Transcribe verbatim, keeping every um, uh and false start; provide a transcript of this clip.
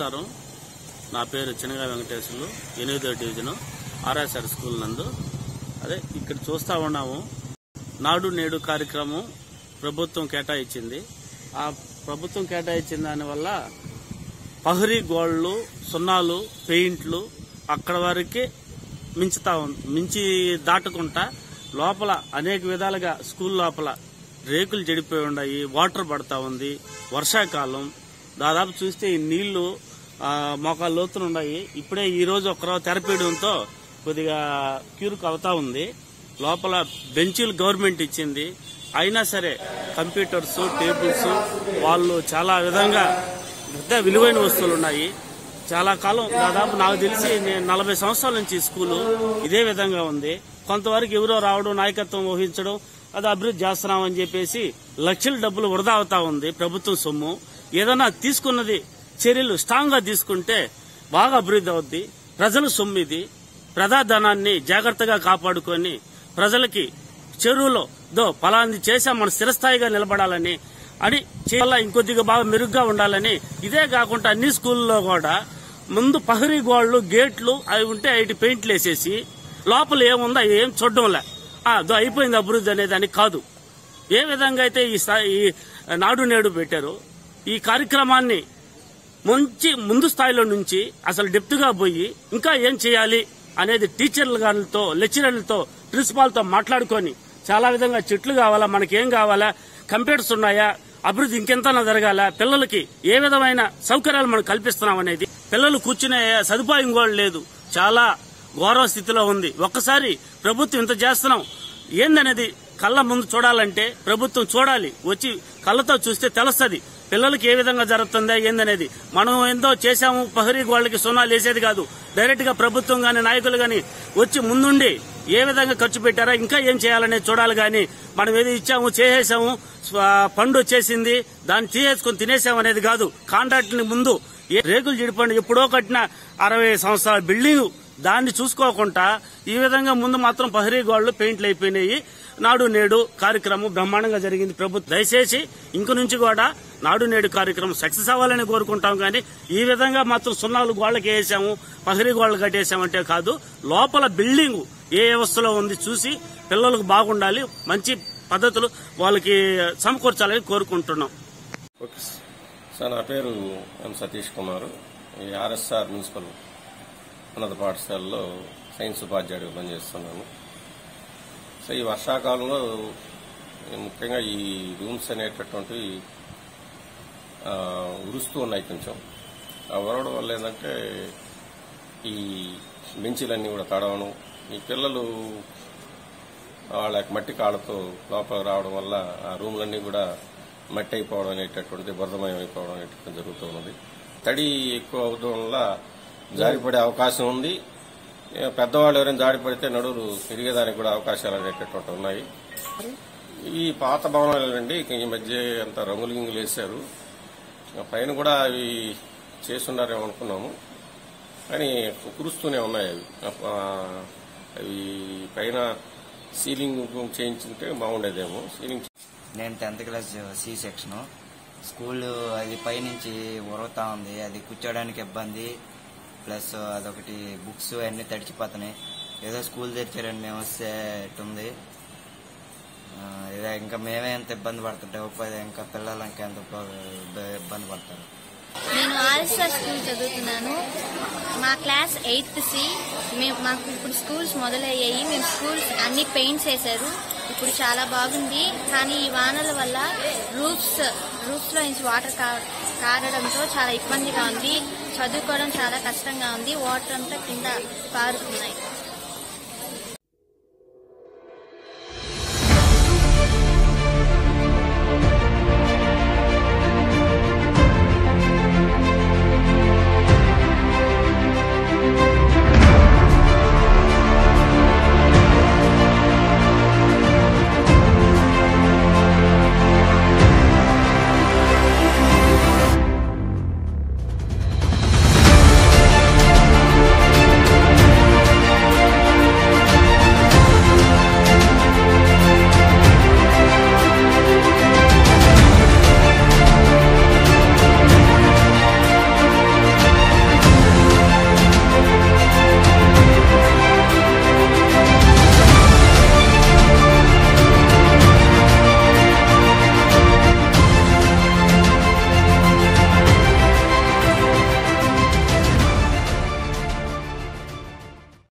నమస్కారం. నా పేరు చినగా వెంకటేశ్వర్లు, ఎనిమిదో డివిజను ఆర్ఎస్ఆర్ స్కూల్ నందు. అదే ఇక్కడ చూస్తా ఉన్నాము, నాడు నేడు కార్యక్రమం ప్రభుత్వం కేటాయించింది. ఆ ప్రభుత్వం కేటాయించిన దానివల్ల పహరీ గోళ్లు, సున్నాలు, పెయింట్లు అక్కడ వరకే మించుతా ఉంది. మించి దాటుకుంటా లోపల అనేక విధాలుగా స్కూల్ లోపల రేకులు చెడిపోయి ఉన్నాయి, వాటర్ పడతా ఉంది. వర్షాకాలం దాదాపు చూస్తే ఈ నీళ్లు మోకాళ్ళ లోతులు ఉన్నాయి. ఇప్పుడే ఈ రోజు ఒక తెరపేయడంతో కొద్దిగా క్యూరుకు అవుతా ఉంది. లోపల బెంచీలు గవర్నమెంట్ ఇచ్చింది, అయినా సరే కంప్యూటర్స్, టేబుల్స్ వాళ్ళు చాలా విధంగా పెద్ద విలువైన వస్తువులు ఉన్నాయి. చాలా కాలం దాదాపు నాకు తెలిసి నేను నలభై సంవత్సరాల నుంచి స్కూలు ఇదే విధంగా ఉంది. కొంతవరకు ఎవరో రావడం, నాయకత్వం వహించడం, అది అభివృద్ధి చేస్తున్నామని చెప్పేసి లక్షల డబ్బులు వృధా అవుతా ఉంది ప్రభుత్వం సొమ్ము. ఏదైనా తీసుకున్నది చర్యలు స్ట్రాంగ్ గా తీసుకుంటే బాగా అభివృద్ధి అవుద్ది. ప్రజల సొమ్ము ఇది, ప్రజాధనాన్ని జాగ్రత్తగా కాపాడుకొని ప్రజలకి చెరువులో దో ఫలాంది చేసా మనం స్థిరస్థాయిగా నిలబడాలని అని చేయాల, ఇంకొద్దిగా బాగా మెరుగ్గా ఉండాలని. ఇదే కాకుండా అన్ని స్కూల్లో కూడా ముందు పహరీ గోళ్లు, గేట్లు అవి ఉంటే అవి పెయింట్లు వేసేసి లోపల ఏముందో ఏం చూడడంలే, దో అయిపోయింది అభివృద్ధి అనేదాన్ని కాదు. ఏ విధంగా అయితే ఈ నాడు నేడు పెట్టారు, ఈ కార్యక్రమాన్ని మంచి ముందు స్థాయిలో నుంచి అసలు డెప్త్ గా పోయి ఇంకా ఏం చేయాలి అనేది టీచర్లతో, లెక్చరర్లతో, ప్రిన్సిపాల్తో మాట్లాడుకొని చాలా విధంగా చెట్లు కావాలా, మనకేం కావాలా, కంప్యూటర్స్ ఉన్నాయా, అభివృద్ధి ఇంకెంతనా జరగాల, పిల్లలకి ఏ విధమైన సౌకర్యాలు మనం కల్పిస్తున్నాం అనేది. పిల్లలు కూర్చునే సదుపాయం కూడా లేదు, చాలా ఘోర స్థితిలో ఉంది. ఒక్కసారి ప్రభుత్వం ఇంత చేస్తున్నాం ఏందనేది కళ్ళ ముందు చూడాలంటే ప్రభుత్వం చూడాలి, వచ్చి కళ్ళతో చూస్తే తెలుస్తుంది పిల్లలకి ఏ విధంగా జరుగుతుందా ఏందనేది. మనం ఎంతో చేశాము, పహరీ గోళ్లకి సున్నాలు వేసేది కాదు. డైరెక్ట్ గా ప్రభుత్వం గాని, నాయకులు గాని వచ్చి ముందుండి ఏ విధంగా ఖర్చు పెట్టారా, ఇంకా ఏం చేయాలనేది చూడాలి. గాని మనం ఏది ఇచ్చాము, చేసేసాము, పండు వచ్చేసింది దాన్ని తీసేసుకుని తినేసాము అనేది కాదు. కాంట్రాక్ట్ ని ముందు రేకులు చెడిపండి, ఎప్పుడో కట్టిన అరవై సంవత్సరాల బిల్డింగ్ దాన్ని చూసుకోకుండా ఈ విధంగా ముందు మాత్రం పహరీ గోళ్లు, పెయింట్లు అయిపోయినాయి. నాడు నేడు కార్యక్రమం బ్రహ్మాండంగా జరిగింది. ప్రభుత్వం దయచేసి ఇంక నుంచి కూడా నాడు నేడు కార్యక్రమం సక్సెస్ అవ్వాలని కోరుకుంటాం. కానీ ఈ విధంగా మాత్రం సున్నాలు గోళ్లకి వేసాము, పహరీ గోళ్లు కట్టేసామంటే కాదు. లోపల బిల్డింగ్ ఏ వ్యవస్థలో ఉంది చూసి పిల్లలకు బాగుండాలి, మంచి పద్ధతులు వాళ్ళకి సమకూర్చాలని కోరుకుంటున్నాం. సార్, నా పేరు ఎం సతీష్ కుమార్. ఈ ఆర్ఎస్ఆర్ మున్సిపల్ ఉన్నత పాఠశాలలో సైన్స్ ఉపాధ్యాయుడిగా పనిచేస్తున్నాను. సో ఈ వర్షాకాలంలో ముఖ్యంగా ఈ రూమ్స్ అనేటటువంటివి ఉరుస్తూ ఉన్నాయి. కొంచెం ఆ ఉరవడం వల్ల ఏంటంటే ఈ బెంచీలన్నీ కూడా తడవడం, ఈ పిల్లలు వాళ్ళ మట్టి కాళ్ళతో లోపల రావడం వల్ల ఆ రూమ్లన్నీ కూడా మట్టి అయిపోవడం అనేటటువంటిది, బురదమయం అయిపోవడం అనేటటువంటి జరుగుతూ ఉన్నది. తడి ఎక్కువ అవడం వల్ల జారిపడే అవకాశం ఉంది. పెద్దవాళ్ళు ఎవరైనా జారిపడితే నడువులు తిరిగేదానికి కూడా అవకాశాలు అనేటటువంటి ఉన్నాయి. ఈ పాత భవనాలండి ఈ మధ్య అంత రంగులు గింగులు వేశారు, పైన కూడా అవి చేస్తున్నారేమో అనుకున్నాము, కానీ కురుస్తూనే ఉన్నాయి. అవి అవి పైన సీలింగ్ చేయించుంటే బాగుండేదేమో. సీలింగ్ నేను tenth class C section school, అది పైనుంచి ఉరవతా ఉంది, అది కూర్చోడానికి ఇబ్బంది. ప్లస్ అదొకటి బుక్స్ అన్ని తడిచిపోతున్నాయి. ఏదో స్కూల్ తెచ్చారని మేము వస్తే ఎట్టుంది, ఇదే ఇంకా మేమే ఎంత ఇబ్బంది పడుతుంటే ఉపాధి ఇంకా పిల్లలు ఇంకా ఎంత ఇబ్బంది పడతారు. నేను ఆర్ఎస్ఆర్ స్కూల్ చదువుతున్నాను. మా క్లాస్ ఎయిత్ సి. మేము మాకు ఇప్పుడు స్కూల్స్ మొదలయ్యాయి. మేము స్కూల్స్ అన్ని పెయింట్స్ వేశారు, ఇప్పుడు చాలా బాగుంది. కానీ ఈ వానల వల్ల రూఫ్స్ రూఫ్స్ లో నుంచి వాటర్ కారడంతో చాలా ఇబ్బందిగా ఉంది. చదువుకోవడం చాలా కష్టంగా ఉంది. వాటర్ అంతా కింద పారుతున్నాయి.